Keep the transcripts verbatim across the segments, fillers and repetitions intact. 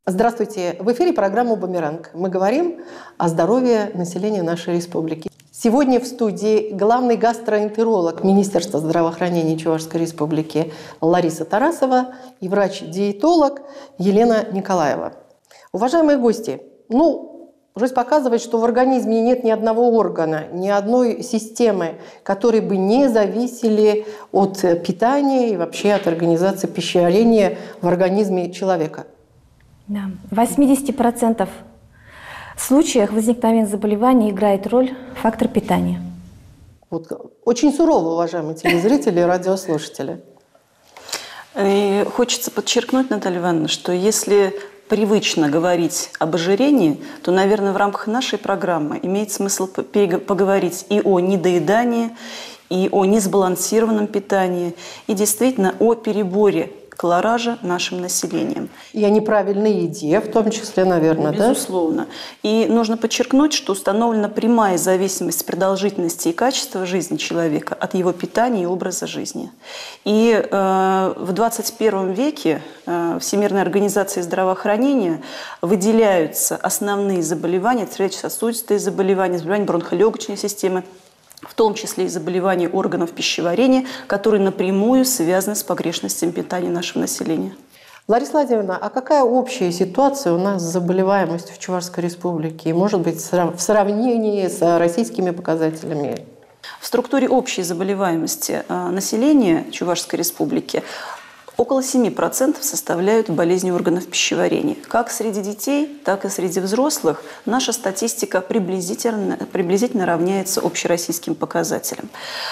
Здравствуйте! В эфире программа «Бумеранг». Мы говорим о здоровье населения нашей республики. Сегодня в студии главный гастроэнтеролог Министерства здравоохранения Чувашской республики Лариса Тарасова и врач-диетолог Елена Николаева. Уважаемые гости, ну, жизнь показывает, что в организме нет ни одного органа, ни одной системы, которые бы не зависели от питания и вообще от организации пищеварения в организме человека. Да. В восьмидесяти процентах случаях возникновения заболеваний играет роль фактор питания. Вот, очень сурово, уважаемые телезрители и радиослушатели. И хочется подчеркнуть, Наталья Ивановна, что если привычно говорить об ожирении, то, наверное, в рамках нашей программы имеет смысл поговорить и о недоедании, и о несбалансированном питании, и действительно о переборе колоража нашим населением. И о неправильной еде, в том числе, наверное, Безусловно. да? Безусловно. И нужно подчеркнуть, что установлена прямая зависимость продолжительности и качества жизни человека от его питания и образа жизни. И э, в двадцать первом веке э, Всемирной организацией здравоохранения выделяются основные заболевания, сердечно-сосудистые заболевания, заболевания бронхолегочной системы, в том числе и заболевания органов пищеварения, которые напрямую связаны с погрешностями питания нашего населения. Лариса Владимировна, а какая общая ситуация у нас с заболеваемостью в Чувашской республике? И, может быть, в сравнении с российскими показателями? В структуре общей заболеваемости населения Чувашской республики около семи процентов составляют болезни органов пищеварения. Как среди детей, так и среди взрослых наша статистика приблизительно, приблизительно равняется общероссийским показателям.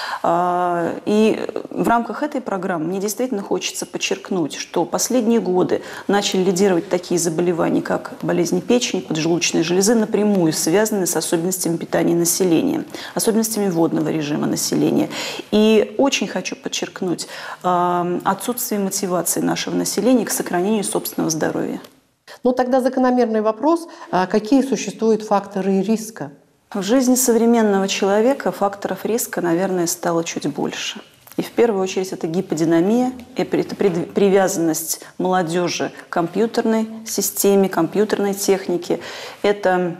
И в рамках этой программы мне действительно хочется подчеркнуть, что последние годы начали лидировать такие заболевания, как болезни печени, поджелудочной железы, напрямую связанные с особенностями питания населения, особенностями водного режима населения. И очень хочу подчеркнуть отсутствие мотивации мотивации нашего населения к сохранению собственного здоровья. Ну тогда закономерный вопрос, а какие существуют факторы риска? В жизни современного человека факторов риска, наверное, стало чуть больше. И в первую очередь это гиподинамия, это привязанность молодежи к компьютерной системе, компьютерной технике. Это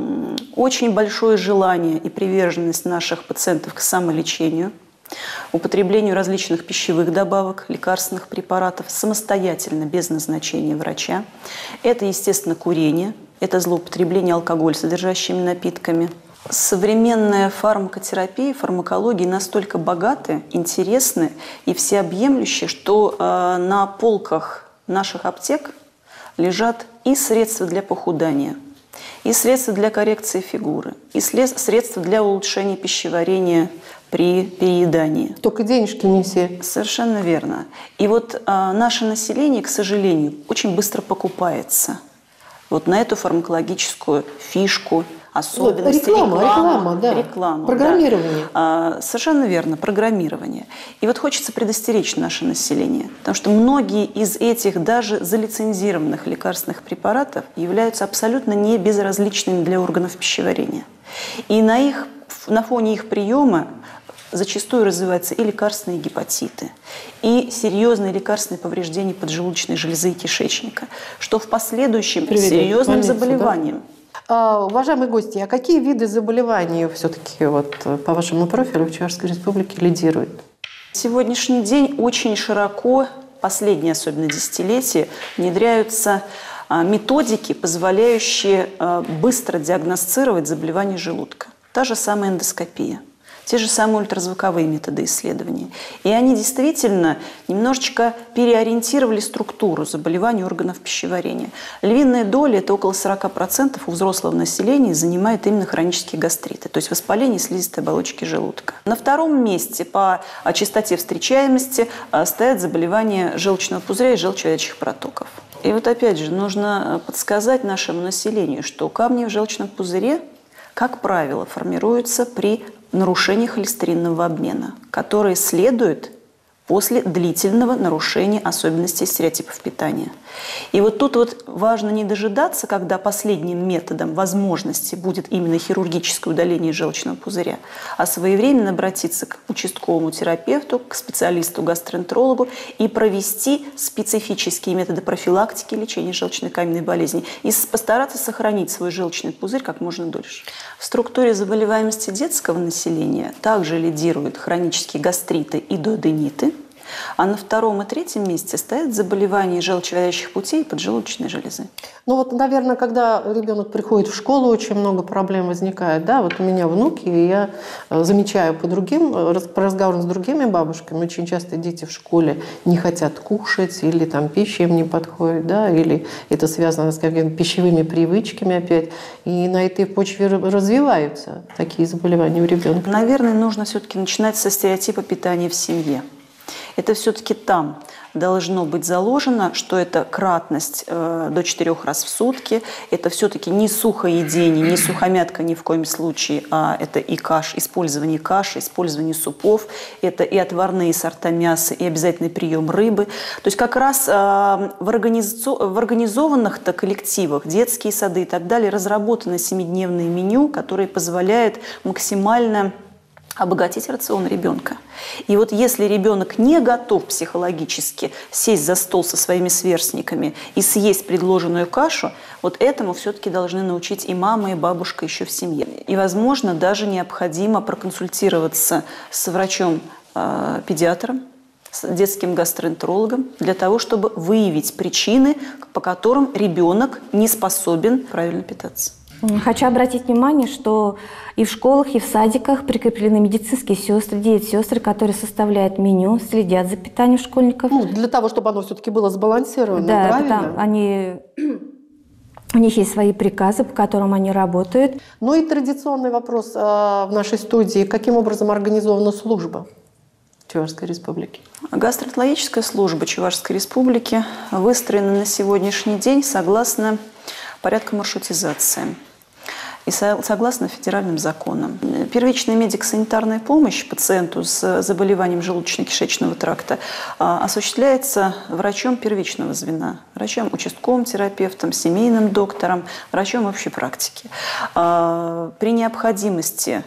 очень большое желание и приверженность наших пациентов к самолечению, употреблению различных пищевых добавок, лекарственных препаратов самостоятельно, без назначения врача. Это, естественно, курение, это злоупотребление алкоголь содержащими напитками. Современная фармакотерапия, фармакология настолько богаты, интересны и всеобъемлющие, что э, на полках наших аптек лежат и средства для похудания, и средства для коррекции фигуры, и средства для улучшения пищеварения при переедании. Только денежки не все. Совершенно верно. И вот а, наше население, к сожалению, очень быстро покупается вот на эту фармакологическую фишку, особенности, реклама, рекламу, реклама, да. рекламу, программирование. Да. А, совершенно верно, программирование. И вот хочется предостеречь наше население, потому что многие из этих даже залицензированных лекарственных препаратов являются абсолютно не безразличными для органов пищеварения. И на, их, на фоне их приема зачастую развиваются и лекарственные гепатиты, и серьезные лекарственные повреждения поджелудочной железы и кишечника, что в последующем к серьезным заболеваниям. Да? А, уважаемые гости, а какие виды заболеваний все-таки вот, по вашему профилю в Чувашской республике лидируют? Сегодняшний день очень широко, последние особенно десятилетия, внедряются методики, позволяющие быстро диагностировать заболевания желудка. Та же самая эндоскопия. Те же самые ультразвуковые методы исследования. И они действительно немножечко переориентировали структуру заболеваний органов пищеварения. Львиная доля, это около сорока процентов у взрослого населения, занимает именно хронические гастриты, то есть воспаление слизистой оболочки желудка. На втором месте по частоте встречаемости стоят заболевания желчного пузыря и желчеводящих протоков. И вот опять же нужно подсказать нашему населению, что камни в желчном пузыре, как правило, формируются при нарушение холестеринового обмена, которые следуют после длительного нарушения особенностей стереотипов питания. И вот тут вот важно не дожидаться, когда последним методом возможности будет именно хирургическое удаление желчного пузыря, а своевременно обратиться к участковому терапевту, к специалисту-гастроэнтерологу и провести специфические методы профилактики и лечения желчной каменной болезни и постараться сохранить свой желчный пузырь как можно дольше. В структуре заболеваемости детского населения также лидируют хронические гастриты и дуодениты, а на втором и третьем месте стоят заболевания желчевыводящих путей и поджелудочной железы. Ну вот, наверное, когда ребенок приходит в школу, очень много проблем возникает. Да? Вот у меня внуки, и я замечаю по другим, по разговорам с другими бабушками, очень часто дети в школе не хотят кушать, или там пища им не подходит, да? Или это связано с какими-то пищевыми привычками опять. И на этой почве развиваются такие заболевания у ребенка. Наверное, нужно все-таки начинать со стереотипа питания в семье. Это все-таки там должно быть заложено, что это кратность э, до четырех раз в сутки, это все-таки не сухоедение, не сухомятка ни в коем случае, а это и каш, использование каши, использование супов, это и отварные сорта мяса, и обязательный прием рыбы. То есть как раз э, в, организо в организованных-то коллективах, детские сады и так далее, разработано семидневное меню, которое позволяет максимально обогатить рацион ребенка. И вот если ребенок не готов психологически сесть за стол со своими сверстниками и съесть предложенную кашу, вот этому все-таки должны научить и мама, и бабушка еще в семье. И, возможно, даже необходимо проконсультироваться с врачом-педиатром, с детским гастроэнтерологом для того, чтобы выявить причины, по которым ребенок не способен правильно питаться. Хочу обратить внимание, что и в школах, и в садиках прикреплены медицинские сестры, диет-сестры, которые составляют меню, следят за питанием школьников. Ну, для того, чтобы оно все-таки было сбалансировано, да, правильно? Да, они... У них есть свои приказы, по которым они работают. Ну и традиционный вопрос в нашей студии. Каким образом организована служба Чувашской Республики? Гастроэнтерологическая служба Чувашской Республики выстроена на сегодняшний день согласно порядку маршрутизации и согласно федеральным законам. Первичная медико-санитарная помощь пациенту с заболеванием желудочно-кишечного тракта осуществляется врачом первичного звена, врачом участковым терапевтом, семейным доктором, врачом общей практики. При необходимости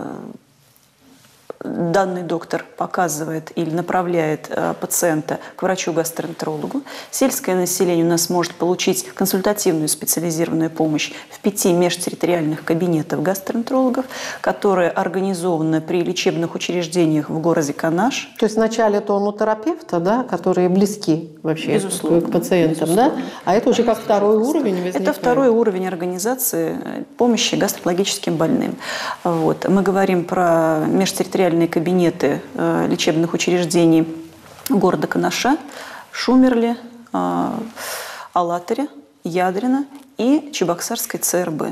данный доктор показывает или направляет э, пациента к врачу-гастроэнтерологу. Сельское население у нас может получить консультативную специализированную помощь в пяти межтерриториальных кабинетах гастроэнтерологов, которые организованы при лечебных учреждениях в городе Канаш. То есть вначале это он у терапевта, да, которые близки вообще безусловно, к пациентам, безусловно. Да? А это уже как второй уровень возникает? Это второй уровень организации помощи гастроэнтерологическим больным. Вот. Мы говорим про межтерриториальные кабинеты э, лечебных учреждений города Канаша, Шумерли, э, Алатыре, Ядрино и Чебоксарской ЦРБ.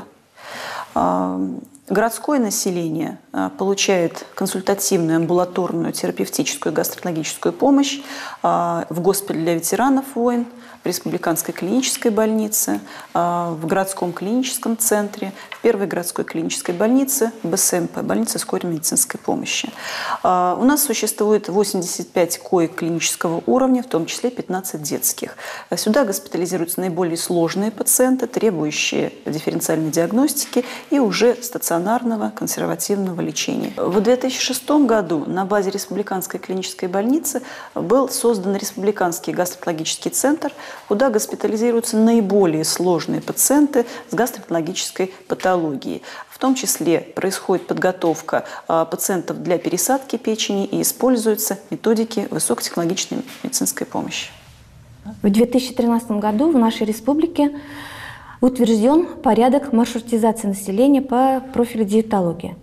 Э, городское население э, получает консультативную, амбулаторную, терапевтическую, гастроэнтерологическую помощь э, в госпитале для ветеранов войн, в Республиканской клинической больнице, в городском клиническом центре, в первой городской клинической больнице, БСМП, больница скорой медицинской помощи. У нас существует восемьдесят пять коек клинического уровня, в том числе пятнадцать детских. Сюда госпитализируются наиболее сложные пациенты, требующие дифференциальной диагностики и уже стационарного консервативного лечения. В две тысячи шестом году на базе Республиканской клинической больницы был создан Республиканский гастроэнтерологический центр, куда госпитализируются наиболее сложные пациенты с гастроэнтерологической патологией. В том числе происходит подготовка пациентов для пересадки печени и используются методики высокотехнологичной медицинской помощи. В две тысячи тринадцатом году в нашей республике утвержден порядок маршрутизации населения по профилю диетологии.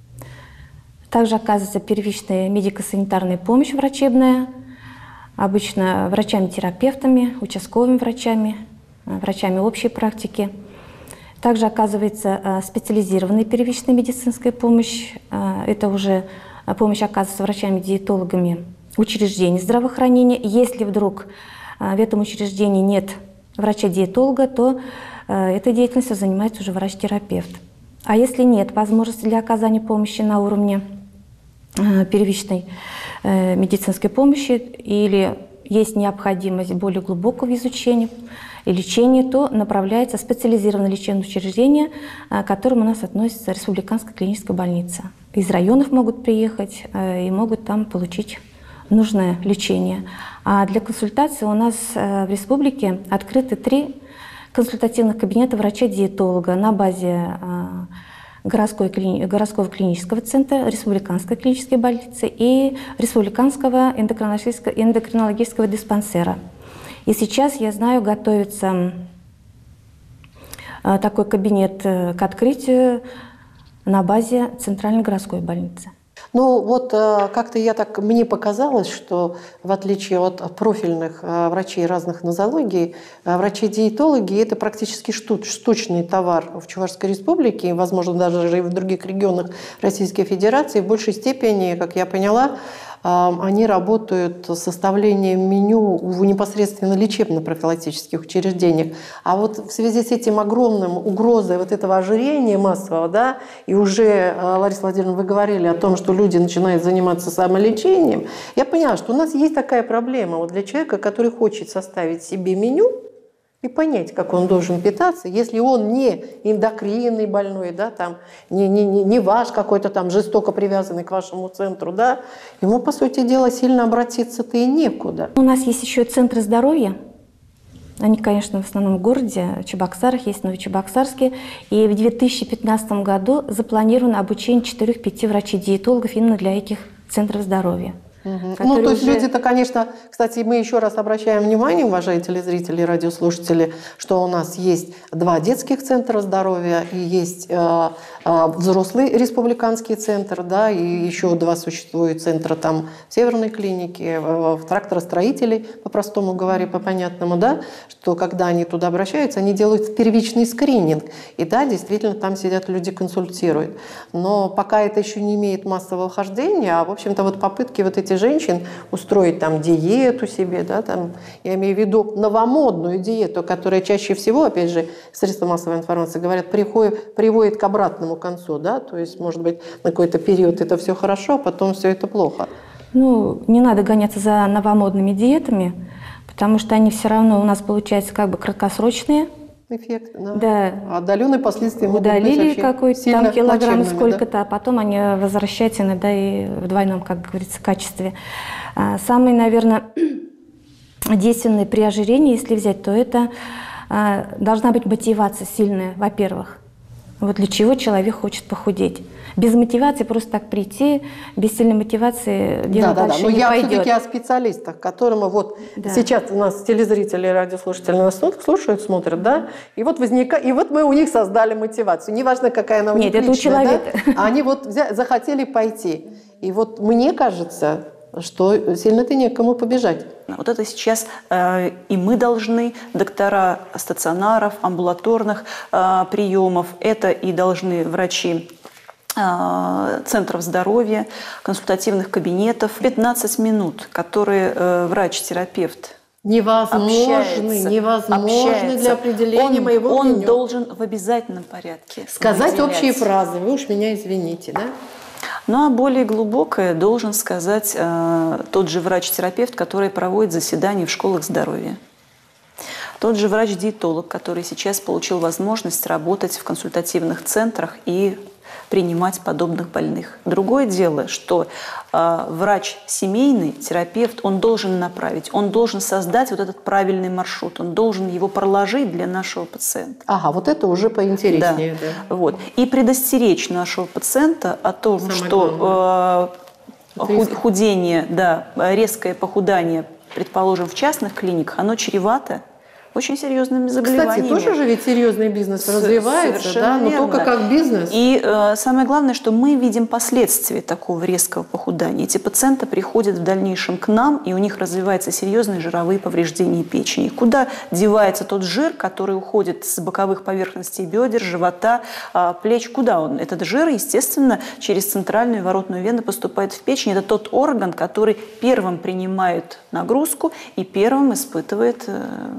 Также оказывается первичная медико-санитарная помощь врачебная, обычно врачами-терапевтами, участковыми врачами, врачами общей практики. Также оказывается специализированная первичная медицинская помощь. Это уже помощь оказывается врачами-диетологами учреждений здравоохранения. Если вдруг в этом учреждении нет врача-диетолога, то этой деятельностью занимается уже врач-терапевт. А если нет возможности для оказания помощи на уровне первичной медицинской помощи или есть необходимость более глубокого изучения и лечения, то направляется в специализированное лечебное учреждение, к которому у нас относится Республиканская клиническая больница. Из районов могут приехать и могут там получить нужное лечение. А для консультации у нас в республике открыты три консультативных кабинета врача-диетолога на базе городской, городского клинического центра, Республиканской клинической больницы и Республиканского эндокринологического, эндокринологического диспансера. И сейчас, я знаю, готовится такой кабинет к открытию на базе Центральной городской больницы. Ну вот как-то я так, мне показалось, что в отличие от профильных врачей разных нозологий, врачи-диетологи – это практически штучный товар в Чувашской республике, и, возможно, даже и в других регионах Российской Федерации. В большей степени, как я поняла, они работают с составлением меню в непосредственно лечебно-профилактических учреждениях. А вот в связи с этим огромным угрозой вот этого ожирения массового, да, и уже, Лариса Владимировна, вы говорили о том, что люди начинают заниматься самолечением, я поняла, что у нас есть такая проблема вот для человека, который хочет составить себе меню и понять, как он должен питаться, если он не эндокринный больной, да, там, не, не, не, не ваш какой-то там жестоко привязанный к вашему центру, да, ему, по сути дела, сильно обратиться-то и некуда. У нас есть еще центры здоровья. Они, конечно, в основном в городе, в Чебоксарах, есть Новочебоксарске. И в две тысячи пятнадцатом году запланировано обучение четырёх-пяти врачей-диетологов именно для этих центров здоровья. Угу. Ну, то есть уже... люди-то, конечно, кстати, мы еще раз обращаем внимание, уважаемые телезрители и радиослушатели, что у нас есть два детских центра здоровья и есть э, э, взрослый республиканский центр, да, и еще два существуют центра там в Северной клинике, в, в тракторостроителей, по-простому говоря, по-понятному, да, что когда они туда обращаются, они делают первичный скрининг. И да, действительно, там сидят люди, консультируют. Но пока это еще не имеет массового хождения, а, в общем-то, вот попытки вот эти женщин устроить там диету себе, да, там, я имею в виду новомодную диету, которая чаще всего, опять же, средства массовой информации говорят, приходит, приводит к обратному концу, да, то есть, может быть, на какой-то период это все хорошо, а потом все это плохо. Ну, не надо гоняться за новомодными диетами, потому что они все равно у нас получаются как бы краткосрочные. Эффект, да. Да. А отдаленные последствия могут удалили быть какой-то там килограмм сколько-то, да? А потом они возвращаются иногда и в двойном, как говорится, качестве. Самый, наверное, действенный при ожирении, если взять, то это должна быть мотивация сильная, во-первых. Вот для чего человек хочет похудеть. Без мотивации просто так прийти, без сильной мотивации дело да, дальше да, да. Но не я пойдет. все-таки о специалистах, которому вот да. Сейчас у нас телезрители и радиослушатели нас слушают, смотрят, да, и вот возникает, и вот мы у них создали мотивацию. Неважно, какая она у них Нет, это личная, у человека. Да? Они вот захотели пойти. И вот мне кажется, что сильно-то некому побежать. Вот это сейчас э, и мы должны, доктора стационаров, амбулаторных э, приемов, это и должны врачи э, центров здоровья, консультативных кабинетов. пятнадцать минут, которые э, врач-терапевт невозможны, невозможны для определения он, моего Он меню. Должен в обязательном порядке сказать выделять. Общие фразы. Вы уж меня извините, да? Ну а более глубокое должен сказать э, тот же врач-терапевт, который проводит заседания в школах здоровья. Тот же врач-диетолог, который сейчас получил возможность работать в консультативных центрах и принимать подобных больных. Другое дело, что э, врач семейный, терапевт, он должен направить, он должен создать вот этот правильный маршрут, он должен его проложить для нашего пациента. Ага, вот это уже поинтереснее. Да. Да. Вот. И предостеречь нашего пациента о том, Самое что э, худение, да, резкое похудание, предположим, в частных клиниках, оно чревато очень серьезными заболеваниями. Кстати, тоже же ведь серьезный бизнес развивается, да, но верно. только как бизнес. И э, самое главное, что мы видим последствия такого резкого похудания. Эти пациенты приходят в дальнейшем к нам, и у них развиваются серьезные жировые повреждения печени. Куда девается тот жир, который уходит с боковых поверхностей бедер, живота, э, плеч? Куда он? Этот жир, естественно, через центральную воротную вену поступает в печень. Это тот орган, который первым принимает нагрузку и первым испытывает э, в общем,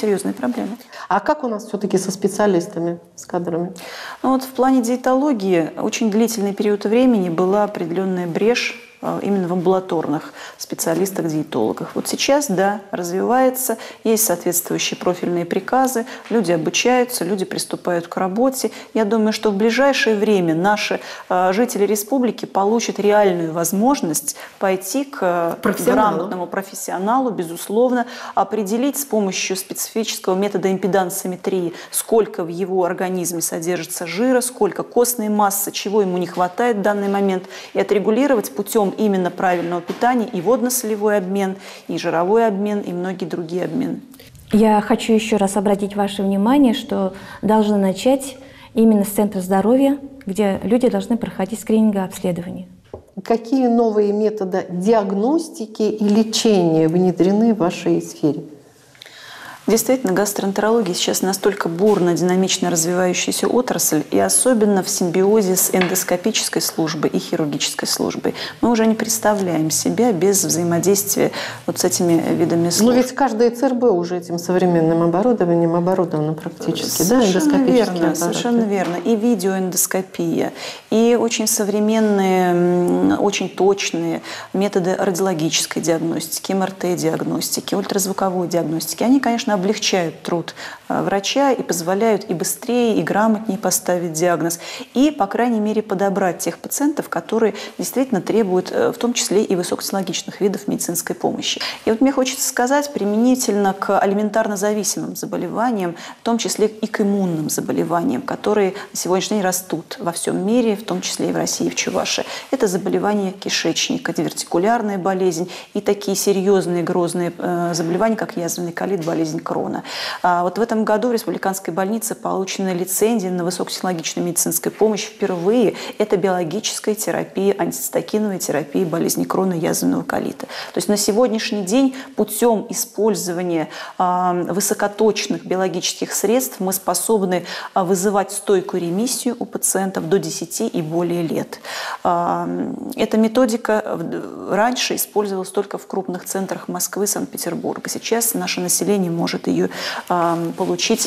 серьезные проблемы. А как у нас все-таки со специалистами, с кадрами? Ну вот в плане диетологии очень длительный период времени была определенная брешь именно в амбулаторных специалистах-диетологах. Вот сейчас, да, развивается, есть соответствующие профильные приказы, люди обучаются, люди приступают к работе. Я думаю, что в ближайшее время наши э, жители республики получат реальную возможность пойти к профессионалу. грамотному профессионалу, безусловно, определить с помощью специфического метода импедансометрии, сколько в его организме содержится жира, сколько костной массы, чего ему не хватает в данный момент, и отрегулировать путем именно правильного питания и водно-солевой обмен, и жировой обмен, и многие другие обмены. Я хочу еще раз обратить ваше внимание, что должны начать именно с центра здоровья, где люди должны проходить скрининговое обследование. Какие новые методы диагностики и лечения внедрены в вашей сфере? Действительно, гастроэнтерология сейчас настолько бурно, динамично развивающаяся отрасль, и особенно в симбиозе с эндоскопической службой и хирургической службой. Мы уже не представляем себя без взаимодействия вот с этими видами служб. Но ведь каждая ЦРБ уже этим современным оборудованием оборудовано практически, совершенно да, эндоскопические верно, аппараты. совершенно верно. И видеоэндоскопия, и очень современные, очень точные методы радиологической диагностики, эм эр тэ-диагностики, ультразвуковой диагностики. Они, конечно, облегчают труд врача и позволяют и быстрее, и грамотнее поставить диагноз, и, по крайней мере, подобрать тех пациентов, которые действительно требуют, в том числе и высокотехнологичных видов медицинской помощи. И вот мне хочется сказать, применительно к алиментарно зависимым заболеваниям, в том числе и к иммунным заболеваниям, которые на сегодняшний день растут во всем мире, в том числе и в России, в Чувашии. Это заболевания кишечника, дивертикулярная болезнь и такие серьезные, грозные заболевания, как язвенный колит, болезнь Крона. А вот в этом году в Республиканской больнице получена лицензия на высокотехнологичную медицинскую помощь впервые. Это биологическая терапия, антицитокиновая терапия болезни Крона и язвенного колита. То есть на сегодняшний день путем использования э, высокоточных биологических средств мы способны э, вызывать стойкую ремиссию у пациентов до десяти и более лет. Э, эта методика раньше использовалась только в крупных центрах Москвы, Санкт-Петербурга. Сейчас наше население может ее э, получить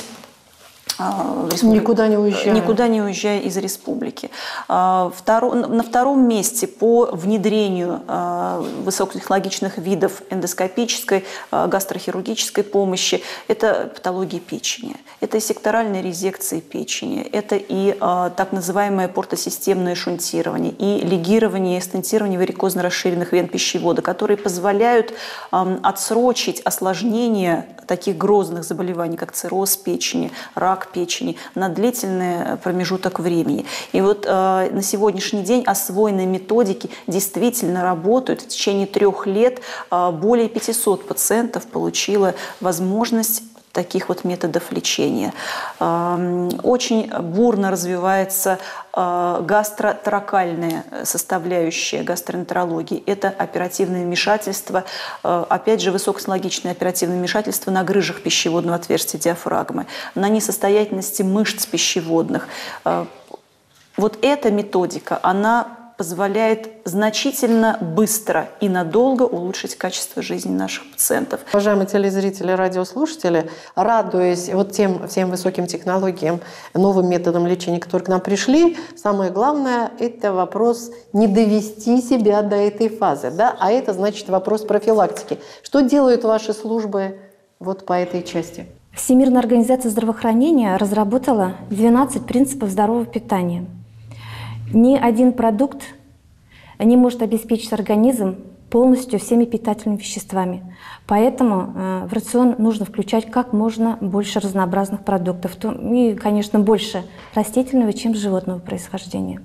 Никуда не уезжая. Никуда не уезжая из республики. Второ, на втором месте по внедрению высокотехнологичных видов эндоскопической, гастрохирургической помощи это патологии печени. Это и секторальные резекции печени, это и так называемое портосистемное шунтирование, и лигирование и стентирование варикозно расширенных вен пищевода, которые позволяют отсрочить осложнение таких грозных заболеваний, как цирроз печени, рак печени, на длительный промежуток времени. И вот э, на сегодняшний день освоенные методики действительно работают. В течение трех лет э, более пятисот пациентов получило возможность таких вот методов лечения. Очень бурно развивается гастроторакальная составляющая гастроэнтерологии. Это оперативное вмешательство, опять же, высокотехнологичное оперативное вмешательство на грыжах пищеводного отверстия диафрагмы, на несостоятельности мышц пищеводных. Вот эта методика, она позволяет значительно быстро и надолго улучшить качество жизни наших пациентов. Уважаемые телезрители, радиослушатели, радуясь вот тем всем высоким технологиям, новым методам лечения, которые к нам пришли, самое главное – это вопрос не довести себя до этой фазы, да? А это значит вопрос профилактики. Что делают ваши службы вот по этой части? Всемирная организация здравоохранения разработала двенадцать принципов здорового питания. Ни один продукт не может обеспечить организм полностью всеми питательными веществами. Поэтому э, в рацион нужно включать как можно больше разнообразных продуктов. И, конечно, больше растительного, чем животного происхождения.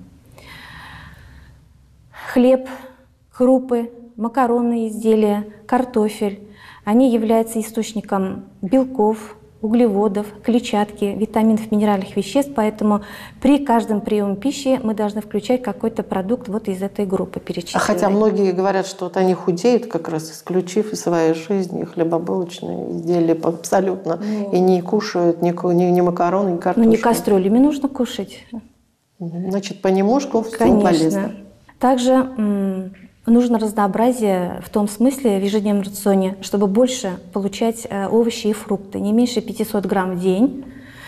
Хлеб, крупы, макаронные изделия, картофель. Они являются источником белков, углеводов, клетчатки, витаминов, минеральных веществ, поэтому при каждом приеме пищи мы должны включать какой-то продукт вот из этой группы перечисленной. Хотя многие говорят, что вот они худеют, как раз исключив из своей жизни хлебобулочные изделия абсолютно, ну, и не кушают ни, ни, ни макароны, ни картошку. Ну не кастрюлями нужно кушать. Значит, понемножку все Конечно. полезно. Также нужно разнообразие в том смысле в ежедневном рационе, чтобы больше получать овощи и фрукты, не меньше пятисот грамм в день.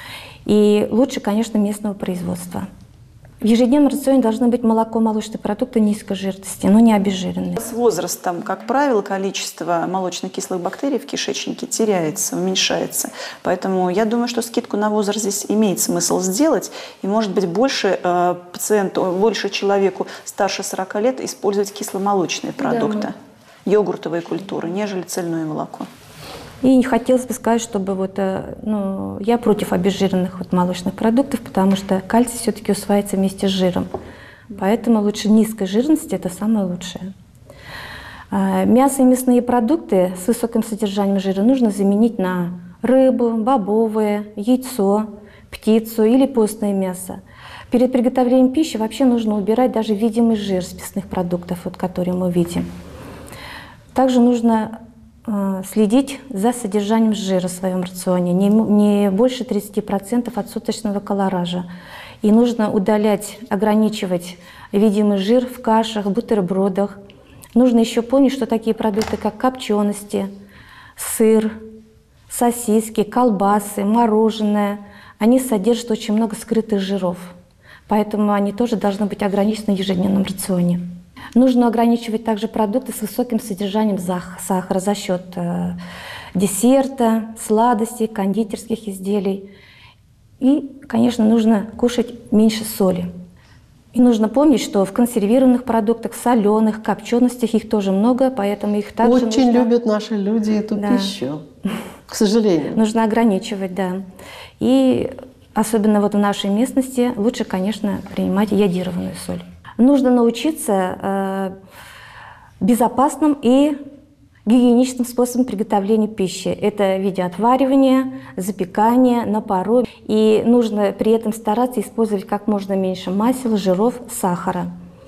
И лучше, конечно, местного производства. В ежедневном рационе должны быть молоко, молочные продукты низкой жирности, но не обезжиренные. С возрастом, как правило, количество молочно-кислых бактерий в кишечнике теряется, уменьшается. Поэтому я думаю, что скидку на возраст здесь имеет смысл сделать. И, может быть, больше э, пациенту, больше человеку старше сорока лет использовать кисломолочные продукты, да. йогуртовые культуры, нежели цельное молоко. И не хотелось бы сказать, чтобы вот, ну, я против обезжиренных вот молочных продуктов, потому что кальций все-таки усваивается вместе с жиром. Поэтому лучше низкой жирности – это самое лучшее. Мясо и мясные продукты с высоким содержанием жира нужно заменить на рыбу, бобовые, яйцо, птицу или постное мясо. Перед приготовлением пищи вообще нужно убирать даже видимый жир с мясных продуктов, вот, которые мы видим. Также нужно следить за содержанием жира в своем рационе, не, не больше тридцати процентов от суточного колоража. И нужно удалять, ограничивать видимый жир в кашах, бутербродах. Нужно еще помнить, что такие продукты, как копчености, сыр, сосиски, колбасы, мороженое, они содержат очень много скрытых жиров. Поэтому они тоже должны быть ограничены в ежедневном рационе. Нужно ограничивать также продукты с высоким содержанием сахара за счет э, десерта, сладостей, кондитерских изделий. И, конечно, нужно кушать меньше соли. И нужно помнить, что в консервированных продуктах, соленых, копченостях их тоже много, поэтому их также Очень нужно... любят наши люди эту да. пищу, к сожалению. Нужно ограничивать, да. И особенно вот в нашей местности лучше, конечно, принимать йодированную соль. Нужно научиться э, безопасным и гигиеничным способом приготовления пищи. Это в виде отваривания, запекания, на пару. И нужно при этом стараться использовать как можно меньше масел, жиров, сахара.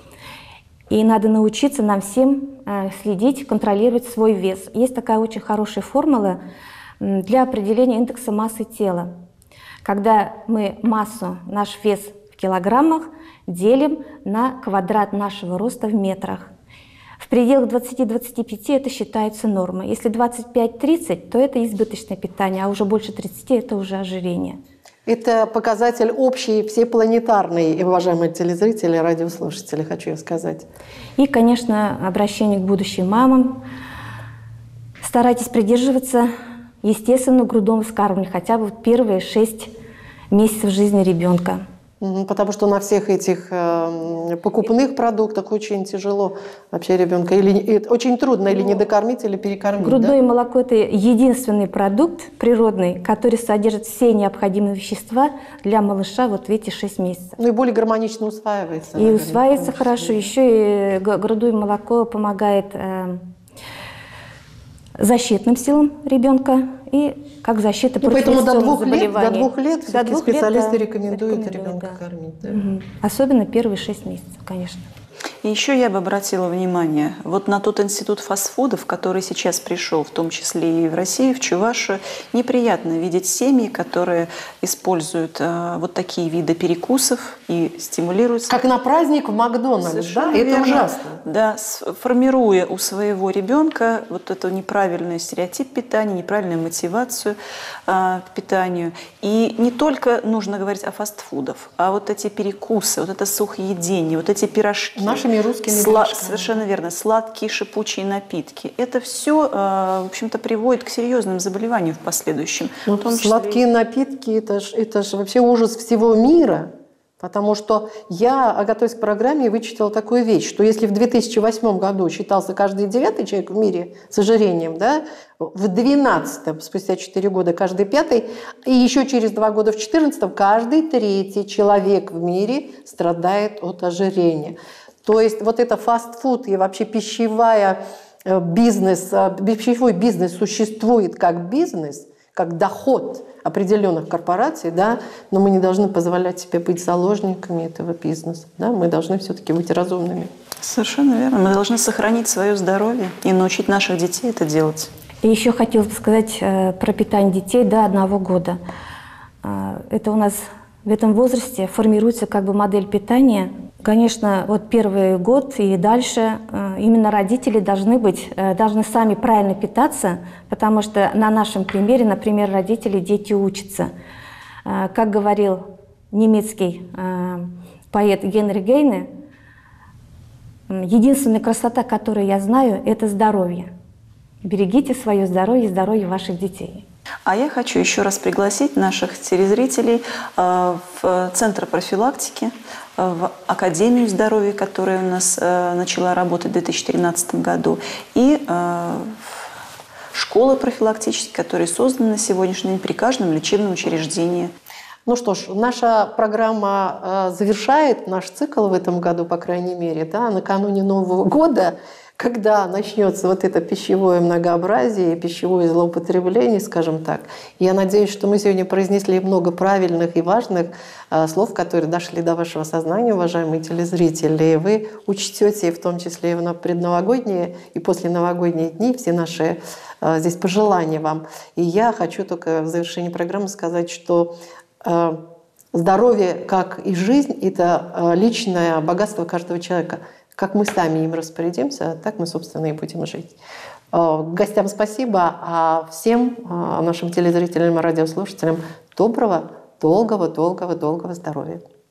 И надо научиться нам всем э, следить, контролировать свой вес. Есть такая очень хорошая формула для определения индекса массы тела. Когда мы массу, наш вес в килограммах, делим на квадрат нашего роста в метрах. В пределах двадцати-двадцати пяти это считается нормой. Если двадцать пять тридцать, то это избыточное питание, а уже больше тридцати это уже ожирение. Это показатель общий, всепланетарный, уважаемые телезрители, радиослушатели, хочу я сказать. И, конечно, обращение к будущим мамам. Старайтесь придерживаться естественного грудного вскармливания хотя бы первые шесть месяцев жизни ребенка. Потому что на всех этих э, покупных продуктах очень тяжело вообще ребенка, или очень трудно или не докормить, или перекормить. Грудное да? молоко – это единственный продукт природный, который содержит все необходимые вещества для малыша вот в эти шесть месяцев. Ну и более гармонично усваивается. И наверное, усваивается хорошо. Еще и грудное молоко помогает э, защитным силам ребенка и как защита ну, против инфекционных заболеваний. До двух лет, до двух лет специалисты да, рекомендуют, рекомендуют ребенка да. кормить. Да? Угу. Особенно первые шесть месяцев, конечно. И еще я бы обратила внимание вот на тот институт фастфудов, который сейчас пришел, в том числе и в Россию, в Чувашию. Неприятно видеть семьи, которые используют э, вот такие виды перекусов и стимулируют... Как на праздник в Макдональдс, да? Это верно. ужасно. Да, формируя у своего ребенка вот эту неправильный стереотип питания, неправильную мотивацию э, к питанию. И не только нужно говорить о фастфудах, а вот эти перекусы, вот это сухоедение, вот эти пирожки. Нашими русскими Сла- Совершенно верно. Сладкие, шипучие напитки. Это все, э, в общем-то, приводит к серьезным заболеваниям в последующем. Ну, в том числе... Сладкие напитки – это же это ж вообще ужас всего мира. Потому что я, готовясь к программе, вычитала такую вещь, что если в две тысячи восьмом году считался каждый девятый человек в мире с ожирением, да, в две тысячи двенадцатом, спустя четыре года, каждый пятый, и еще через два года в две тысячи четырнадцатом каждый третий человек в мире страдает от ожирения. То есть вот это фастфуд и вообще пищевая бизнес, пищевой бизнес существует как бизнес, как доход определенных корпораций, да, но мы не должны позволять себе быть заложниками этого бизнеса. Да? Мы должны все-таки быть разумными. Совершенно верно. Мы должны сохранить свое здоровье и научить наших детей это делать. И еще хотелось бы сказать э, про питание детей до одного года. Э, это у нас в этом возрасте формируется как бы модель питания Конечно, вот первый год и дальше именно родители должны быть, должны сами правильно питаться, потому что на нашем примере, например, родители, дети учатся. Как говорил немецкий поэт Генри Гейне, единственная красота, которую я знаю, это здоровье. Берегите свое здоровье и здоровье ваших детей. А я хочу еще раз пригласить наших телезрителей в Центр профилактики, в Академию здоровья, которая у нас начала работать в две тысячи тринадцатом году, и школы профилактические, которые созданы на сегодняшний день при каждом лечебном учреждении. Ну что ж, наша программа завершает наш цикл в этом году, по крайней мере, да, накануне Нового года, когда начнется вот это пищевое многообразие, пищевое злоупотребление, скажем так. Я надеюсь, что мы сегодня произнесли много правильных и важных э, слов, которые дошли до вашего сознания, уважаемые телезрители. И вы учтете, в том числе и в предновогодние и посленовогодние дни, все наши э, здесь пожелания вам. И я хочу только в завершении программы сказать, что э, здоровье, как и жизнь, это э, личное богатство каждого человека. Как мы сами им распорядимся, так мы, собственно, и будем жить. Гостям спасибо, а всем нашим телезрителям и радиослушателям доброго, долгого, долгого, долгого здоровья.